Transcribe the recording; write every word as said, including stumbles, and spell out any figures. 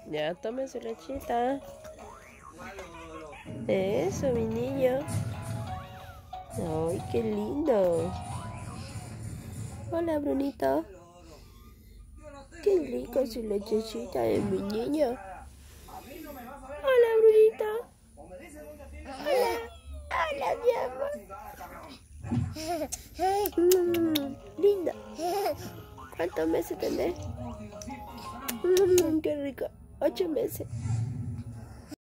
Ya, tome su lechita. Eso, mi niño. Ay, qué lindo. Hola, Brunito. Qué rico su lechecita de mi niño. Hola, Brunito. Hola. Hola, mi amor. Mm, lindo. ¿Cuántos meses tenés? Mm, qué rico. Ocho meses.